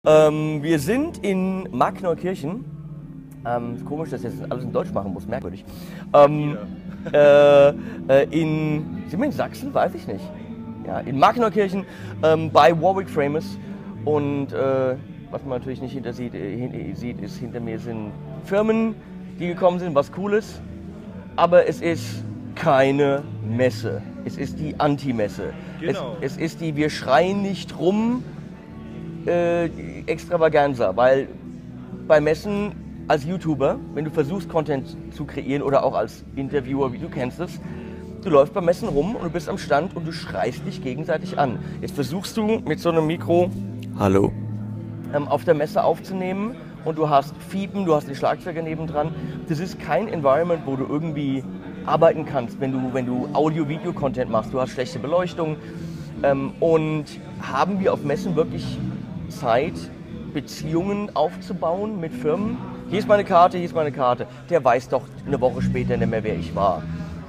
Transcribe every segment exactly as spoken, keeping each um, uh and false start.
Ähm, wir sind in Markneukirchen. Ähm, komisch, dass ich das alles in Deutsch machen muss, merkwürdig. Ähm, äh, äh, in, sind wir in Sachsen? Weiß ich nicht. Ja, in Markneukirchen ähm, bei Warwick Framers. Und äh, was man natürlich nicht hinter sieht, äh, hin, sieht, ist, hinter mir sind Firmen, die gekommen sind, was Cooles. Aber es ist keine Messe. Es ist die Anti-Messe. Genau. Es, es ist die Wir schreien nicht rum äh, Extravaganza, weil bei Messen als YouTuber, wenn du versuchst Content zu kreieren oder auch als Interviewer, wie du kennst es, du läufst bei Messen rum und du bist am Stand und du schreist dich gegenseitig an. Jetzt versuchst du mit so einem Mikro Hallo ähm, auf der Messe aufzunehmen und du hast Fiepen, du hast die Schlagzeuger nebendran. Das ist kein Environment, wo du irgendwie arbeiten kannst, wenn du, wenn du Audio-Video-Content machst. Du hast schlechte Beleuchtung. Ähm, und haben wir auf Messen wirklich Zeit, Beziehungen aufzubauen mit Firmen? Hier ist meine Karte, hier ist meine Karte. Der weiß doch eine Woche später nicht mehr, wer ich war.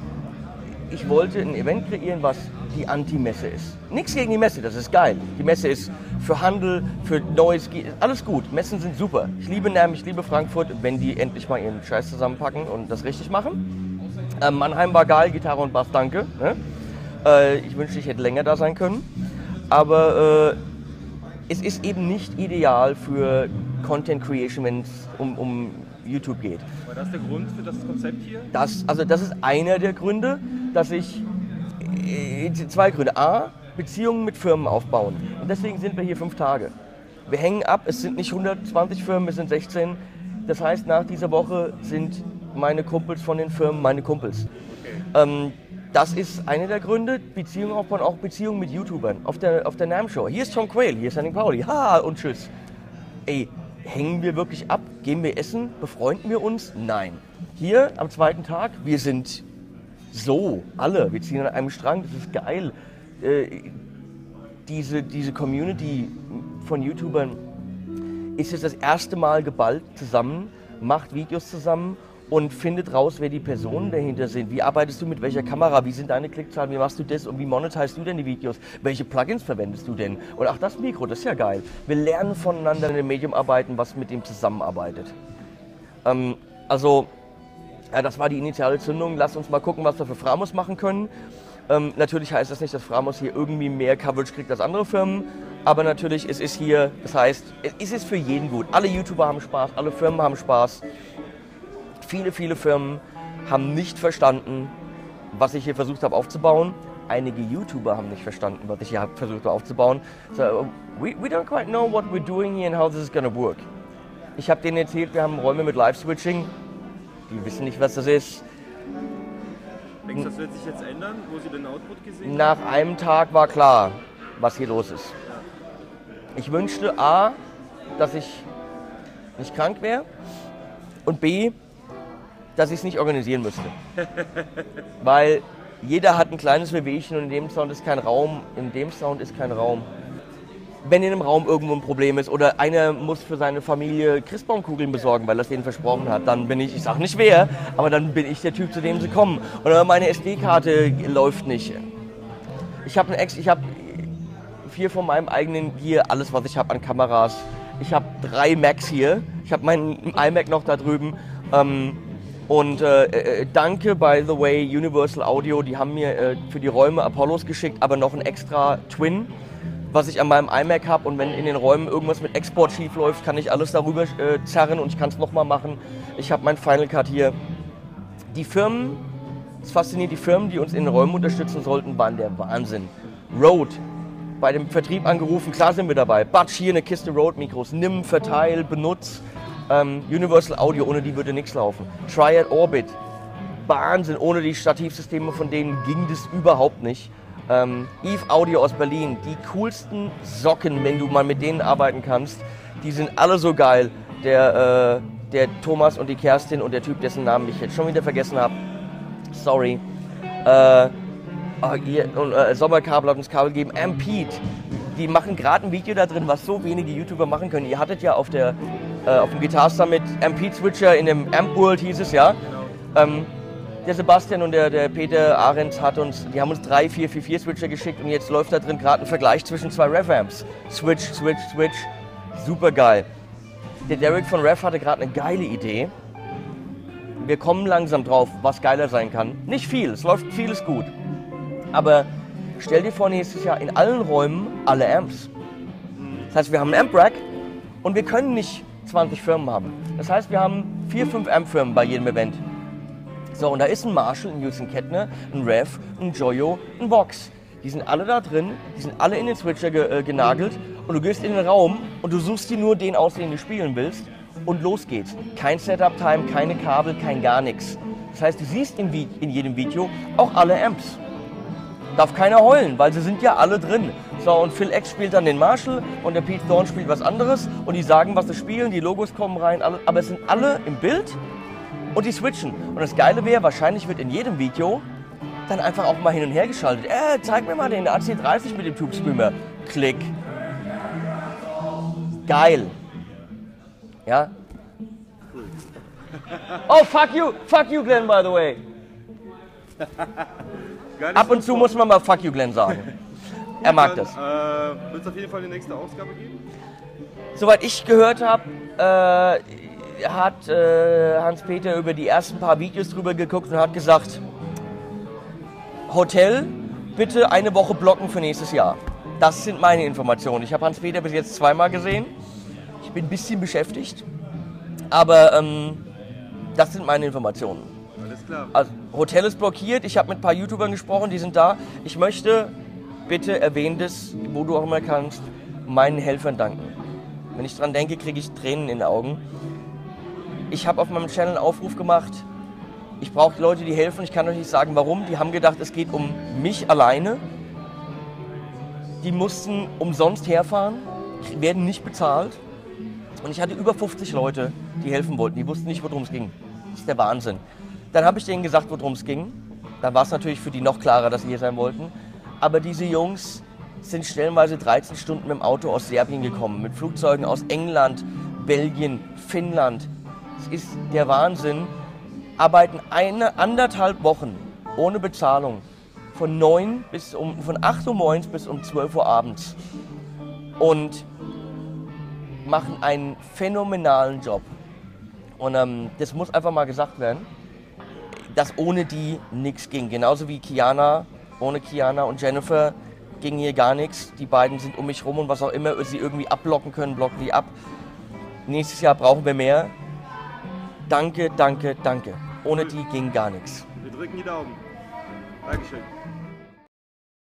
Ich wollte ein Event kreieren, was die Anti-Messe ist. Nichts gegen die Messe, das ist geil. Die Messe ist für Handel, für Neues, alles gut. Messen sind super. Ich liebe N A M, ich liebe Frankfurt, wenn die endlich mal ihren Scheiß zusammenpacken und das richtig machen. Ähm, Mannheim war geil, Gitarre und Bass, danke. Ne? Äh, ich wünschte, ich hätte länger da sein können. Aber äh, es ist eben nicht ideal für Content Creation, wenn es um, um YouTube geht. War das der Grund für das Konzept hier? Das, also das ist einer der Gründe, dass ich, äh, zwei Gründe. A, Beziehungen mit Firmen aufbauen. Und deswegen sind wir hier fünf Tage. Wir hängen ab, es sind nicht hundertzwanzig Firmen, es sind sechzehn. Das heißt, nach dieser Woche sind meine Kumpels von den Firmen meine Kumpels. Okay. Ähm, das ist einer der Gründe, Beziehungen aufbauen, auch Beziehungen mit YouTubern auf der, auf der N A M-Show. Hier ist Tom Quayle, hier ist Henning Pauli, ha und tschüss. Ey, hängen wir wirklich ab? Gehen wir essen? Befreunden wir uns? Nein. Hier am zweiten Tag, wir sind so, alle, wir ziehen an einem Strang, das ist geil. Äh, diese, diese Community von YouTubern ist jetzt das erste Mal geballt zusammen, macht Videos zusammen und findet raus, wer die Personen dahinter sind. Wie arbeitest du mit welcher Kamera? Wie sind deine Klickzahlen? Wie machst du das? Und wie monetisierst du denn die Videos? Welche Plugins verwendest du denn? Und ach, das Mikro, das ist ja geil. Wir lernen voneinander in einem Medium arbeiten, was mit dem zusammenarbeitet. Ähm, also, ja, das war die initiale Zündung. Lass uns mal gucken, was wir für Framos machen können. Ähm, natürlich heißt das nicht, dass Framos hier irgendwie mehr Coverage kriegt als andere Firmen. Aber natürlich, es ist hier, das heißt, es ist für jeden gut. Alle YouTuber haben Spaß, alle Firmen haben Spaß. Viele, viele Firmen haben nicht verstanden, was ich hier versucht habe aufzubauen. Einige YouTuber haben nicht verstanden, was ich hier versucht habe aufzubauen. So, we, we don't quite know what we're doing here and how this is gonna work. Ich habe denen erzählt, wir haben Räume mit Live-Switching. Die wissen nicht, was das ist. Denkst du, das wird sich jetzt ändern, wo sie den Output gesehen haben? Nach einem Tag war klar, was hier los ist. Ich wünschte A, dass ich nicht krank wäre und B, dass ich es nicht organisieren müsste. Weil jeder hat ein kleines Wehwehchen und in dem Sound ist kein Raum, in dem Sound ist kein Raum. Wenn in einem Raum irgendwo ein Problem ist oder einer muss für seine Familie Christbaumkugeln besorgen, weil er es denen versprochen hat, dann bin ich, ich sag nicht wer, aber dann bin ich der Typ, zu dem sie kommen. Oder meine S D-Karte läuft nicht. Ich habe Ex, ich habe vier von meinem eigenen Gear, alles was ich habe an Kameras. Ich habe drei Macs hier, ich habe meinen iMac noch da drüben. Ähm, Und äh, äh, danke, by the way, Universal Audio, die haben mir äh, für die Räume Apollos geschickt, aber noch ein extra Twin, was ich an meinem iMac habe. Und wenn in den Räumen irgendwas mit Export schief läuft, kann ich alles darüber äh, zerren und ich kann es nochmal machen. Ich habe mein Final Cut hier. Die Firmen, es fasziniert, die Firmen, die uns in den Räumen unterstützen sollten, waren der Wahnsinn. Rode, bei dem Vertrieb angerufen, klar sind wir dabei. Batsch, hier eine Kiste Rode-Mikros, nimm, verteil, benutz. Um, Universal Audio, ohne die würde nichts laufen. Triad Orbit, Wahnsinn, ohne die Stativsysteme von denen ging das überhaupt nicht. Um, Eve Audio aus Berlin, die coolsten Socken, wenn du mal mit denen arbeiten kannst, die sind alle so geil. Der, äh, der Thomas und die Kerstin und der Typ, dessen Namen ich jetzt schon wieder vergessen habe, sorry. Äh, oh, hier, und, äh, Sommerkabel hat uns Kabel gegeben, Ampede, die machen gerade ein Video da drin, was so wenige YouTuber machen können. Ihr hattet ja auf der auf dem Guitar Summit Ampede Switcher in dem Amp World hieß es, ja. Genau. Ähm, der Sebastian und der, der Peter Ahrens hat uns, die haben uns drei, vier, vier, vier Switcher geschickt und jetzt läuft da drin gerade ein Vergleich zwischen zwei Rev Amps. Switch, Switch, Switch. Super geil. Der Derek von Rev hatte gerade eine geile Idee. Wir kommen langsam drauf, was geiler sein kann. Nicht viel, es läuft vieles gut. Aber stell dir vor, nächstes Jahr in allen Räumen alle Amps. Das heißt, wir haben einen Amp-Rack und wir können nicht zwanzig Firmen haben. Das heißt, wir haben vier, fünf Amp-Firmen bei jedem Event. So, und da ist ein Marshall, ein Houston Kettner, ein Rev, ein Joyo, ein Vox. Die sind alle da drin, die sind alle in den Switcher ge äh, genagelt und du gehst in den Raum und du suchst dir nur den aus, den du spielen willst und los geht's. Kein Setup-Time, keine Kabel, kein gar nichts. Das heißt, du siehst in, in jedem Video auch alle Amps. Darf keiner heulen, weil sie sind ja alle drin. So, und Phil X spielt dann den Marshall und der Pete Thorne spielt was anderes und die sagen, was sie spielen, die Logos kommen rein, alle, aber es sind alle im Bild und die switchen. Und das Geile wäre, wahrscheinlich wird in jedem Video dann einfach auch mal hin und her geschaltet. Äh, zeig mir mal den A C dreißig mit dem Tube Screamer. Klick. Geil. Ja? Oh, fuck you, fuck you, Glenn, by the way. Ab und zu muss man mal fuck you, Glenn sagen. Er mag das. Äh, Wird es auf jeden Fall die nächste Ausgabe geben? Soweit ich gehört habe, äh, hat äh, Hans-Peter über die ersten paar Videos drüber geguckt und hat gesagt, Hotel, bitte eine Woche blocken für nächstes Jahr. Das sind meine Informationen. Ich habe Hans-Peter bis jetzt zweimal gesehen. Ich bin ein bisschen beschäftigt, aber ähm, das sind meine Informationen. Alles klar. Also, Hotel ist blockiert, ich habe mit ein paar YouTubern gesprochen, die sind da. Ich möchte, bitte erwähnen das, wo du auch immer kannst, meinen Helfern danken. Wenn ich dran denke, kriege ich Tränen in den Augen. Ich habe auf meinem Channel einen Aufruf gemacht, ich brauche Leute, die helfen. Ich kann euch nicht sagen, warum. Die haben gedacht, es geht um mich alleine. Die mussten umsonst herfahren, werden nicht bezahlt. Und ich hatte über fünfzig Leute, die helfen wollten. Die wussten nicht, worum es ging. Das ist der Wahnsinn. Dann habe ich denen gesagt, worum es ging. Dann war es natürlich für die noch klarer, dass sie hier sein wollten. Aber diese Jungs sind stellenweise dreizehn Stunden mit dem Auto aus Serbien gekommen. Mit Flugzeugen aus England, Belgien, Finnland. Es ist der Wahnsinn. Arbeiten eine, anderthalb Wochen ohne Bezahlung. Von, neun bis um, von acht Uhr morgens bis um zwölf Uhr abends. Und machen einen phänomenalen Job. Und ähm, das muss einfach mal gesagt werden, dass ohne die nichts ging. Genauso wie Kiana, ohne Kiana und Jennifer ging hier gar nichts. Die beiden sind um mich rum und was auch immer sie irgendwie abblocken können, blocken die ab. Nächstes Jahr brauchen wir mehr. Danke, danke, danke. Ohne die ging gar nichts. Wir drücken die Daumen. Dankeschön.